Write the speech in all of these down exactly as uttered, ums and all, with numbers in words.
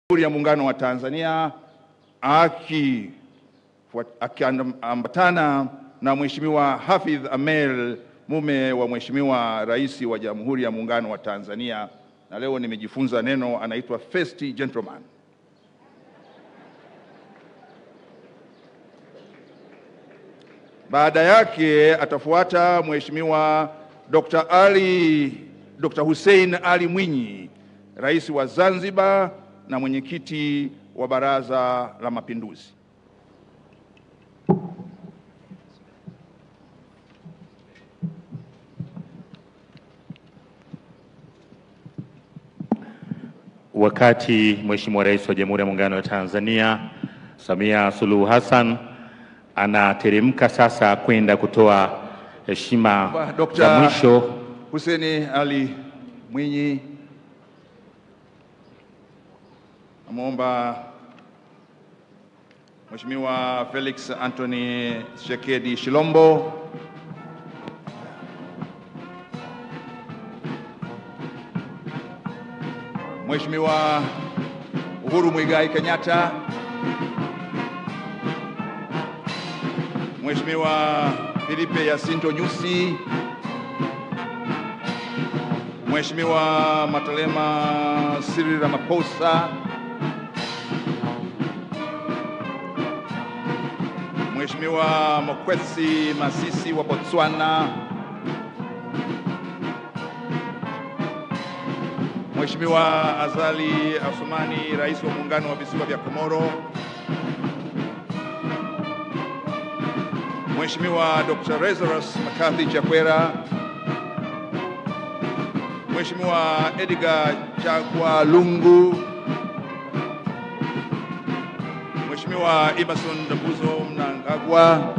Jamhuri ya Muungano wa Tanzania akiambatana na Mheshimiwa Hafidh Ameir, mume wa Mheshimiwa Rais wa Jamhuri ya Muungano wa Tanzania, na leo nimejifunza neno, anaitwa first gentleman. Baada yake atafuata Mheshimiwa Dokta Ali Dokta Hussein Ali Mwinyi, Rais wa Zanzibar na mwenyekiti wa Baraza la Mapinduzi. Wakati Mheshimiwa Rais wa Jamhuri ya Muungano wa Tanzania Samia Suluhu Hassan anateremka sasa kwenda kutoa heshima za mwisho, Hussein Ali Mwinyi namuomba Mheshimiwa Felix Anthony Tshisekedi Tshilombo, Mheshimiwa Uhuru Muigai Kenyatta, Mheshimiwa Filipe Jacinto Nyusi, Mheshimiwa Matalema Cyril Ramaphosa, Mheshimiwa Mokwetsi Masisi wa Botswana, Mheshimiwa Azali Assoumani, Rais wa Muungano wa Visiwa vya Komoro, Mheshimiwa Doctor Lazarus Makathi Chakwera, Mheshimiwa Edgar Chagwa Lungu, Mheshimiwa Emerson Dambuzo Mnangagwa,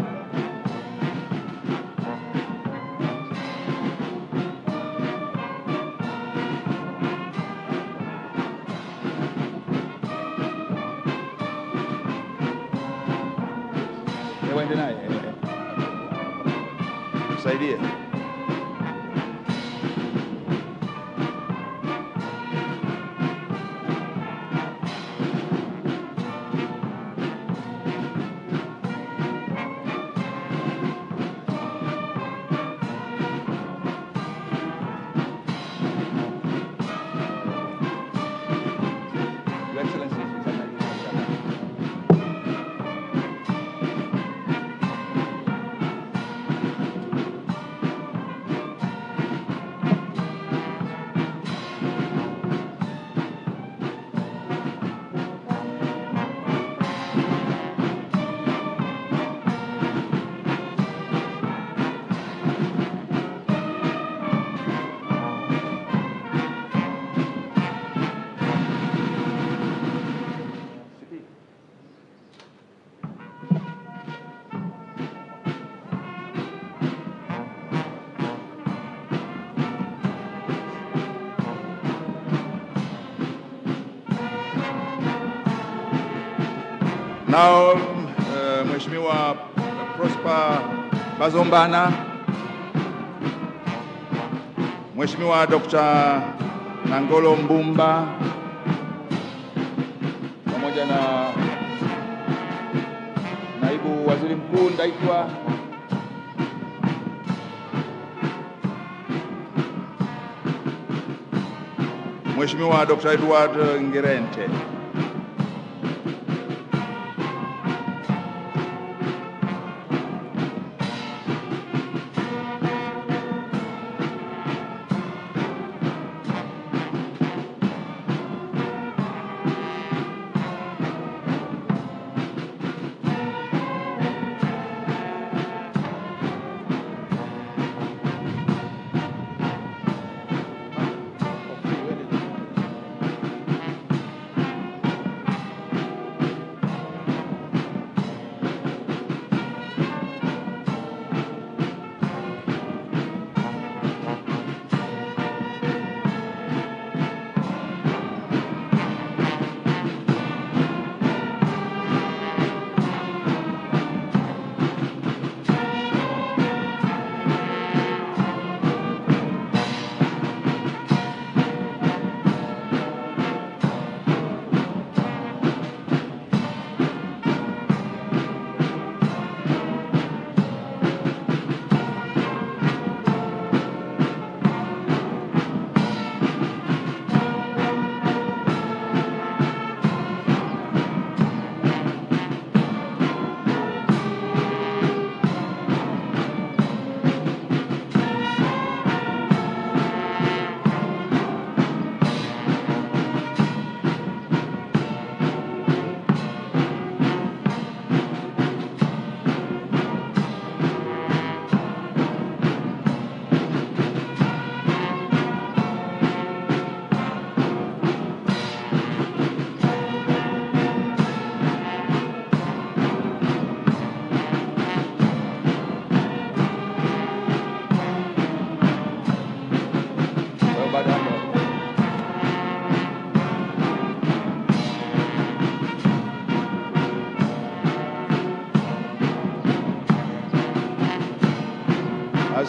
Wende naye msaidie. Your Excellency. Now, uh, Mheshimiwa Prosper Bazombana, Mheshimiwa Doctor Nangolo Mbumba, pamoja na Naibu Waziri Mkuu Ndaitwa, Mheshimiwa Doctor Edward Ngirente.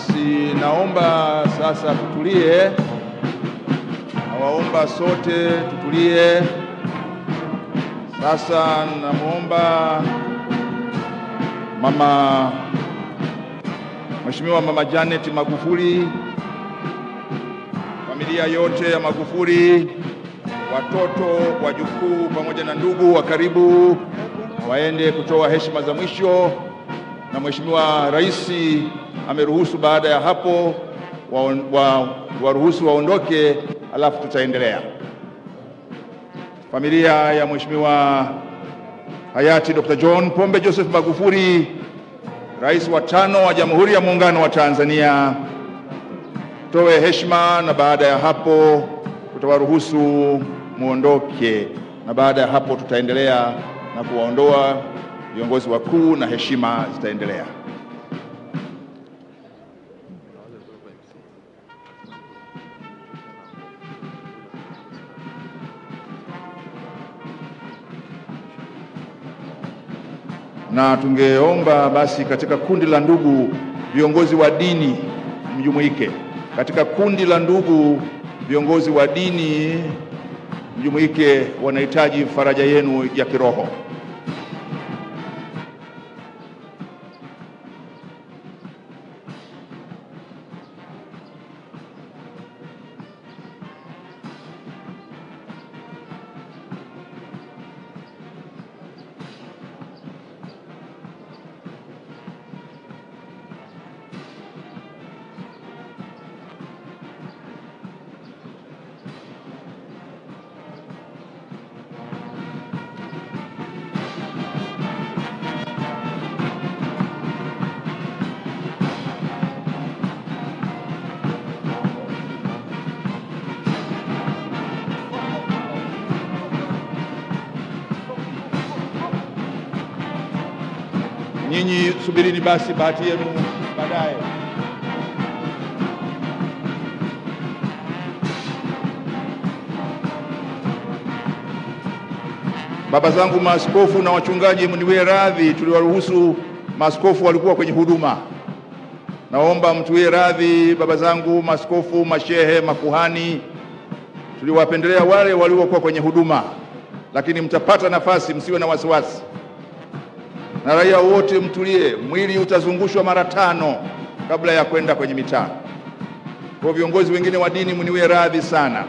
Basi naomba sasa tutulie, nawaomba sote tutulie. Sasa namuomba mama Mheshimiwa Mama Janet Magufuli, familia yote ya Magufuli, watoto, wajukuu pamoja na ndugu wa karibu waende kutoa heshima za mwisho, na Mheshimiwa Rais ameruhusu baada ya hapo waruhusu wa, wa waondoke, alafu tutaendelea. Familia ya Mheshimiwa hayati Doctor John Pombe Joseph Magufuli, Rais wa tano wa Jamhuri ya Muungano wa Tanzania, toe heshima, na baada ya hapo tutawaruhusu muondoke, na baada ya hapo tutaendelea na kuwaondoa viongozi wakuu na heshima zitaendelea. Na tungeomba basi katika kundi la ndugu viongozi wa dini mjumuike. Katika kundi la ndugu viongozi wa dini mjumuike, wanahitaji faraja yenu ya kiroho. Nyinyi subirini basi bahati yenu baadaye. Baba zangu maaskofu na wachungaji, mniwie radhi, tuliwaruhusu maaskofu walikuwa kwenye huduma. Naomba mtuwie radhi baba zangu maaskofu, mashehe, makuhani, tuliwapendelea wale waliokuwa kwenye huduma, lakini mtapata nafasi, msiwe na wasiwasi. Na raia wote mtulie, mwili utazungushwa mara tano kabla ya kwenda kwenye mitaa. Kwa viongozi wengine wa dini, mniwie radhi sana.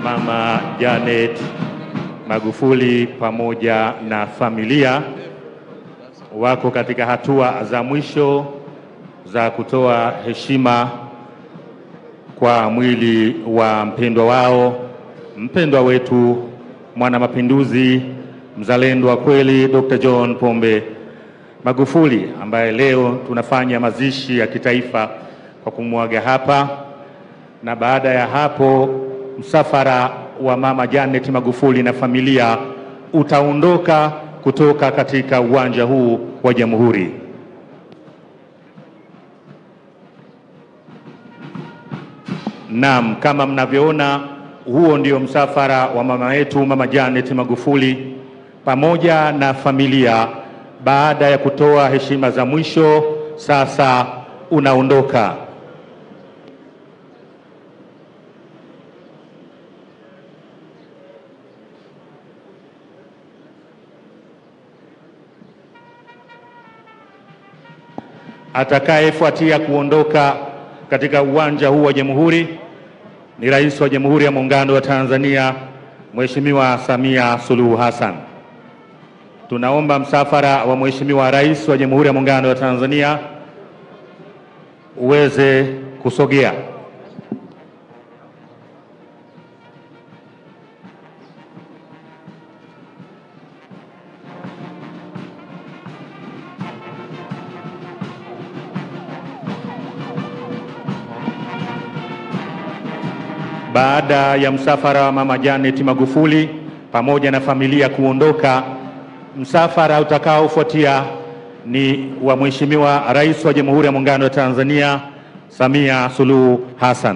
Mama Janet Magufuli pamoja na familia wako katika hatua za mwisho za kutoa heshima kwa mwili wa mpendwa wao, mpendwa wetu, mwana mapinduzi, mzalendo wa kweli, Doctor John Pombe Magufuli, ambaye leo tunafanya mazishi ya kitaifa kwa kumwaga hapa. Na baada ya hapo msafara wa Mama Janet Magufuli na familia utaondoka kutoka katika uwanja huu wa Jamhuri. Naam, kama mnavyoona, huo ndio msafara wa mama yetu Mama Janet Magufuli pamoja na familia. Baada ya kutoa heshima za mwisho, sasa unaondoka. Atakayefuatia kuondoka katika uwanja huu wa Jamhuri ni Rais wa Jamhuri ya Muungano wa Tanzania, Mheshimiwa Samia Suluhu Hassan. Tunaomba msafara wa Mheshimiwa Rais wa Jamhuri ya Muungano wa Tanzania uweze kusogea. Baada ya msafara wa Mama Janet Magufuli pamoja na familia kuondoka, msafara utakaofuatia ni wa Mheshimiwa Rais wa Jamhuri ya Muungano wa Tanzania, Samia Suluhu Hassan.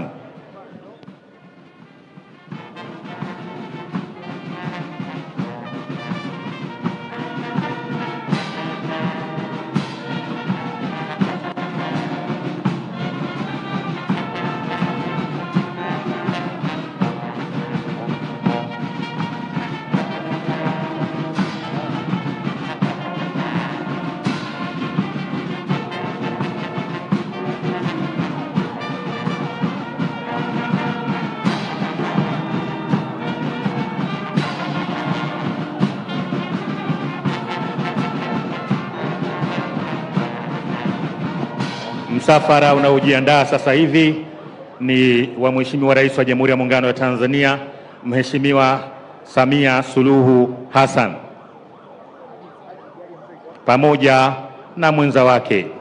Msafara unaojiandaa sasa hivi ni wa Mheshimiwa Rais wa Jamhuri ya Muungano wa Tanzania, Mheshimiwa Samia Suluhu Hassan pamoja na mwenza wake.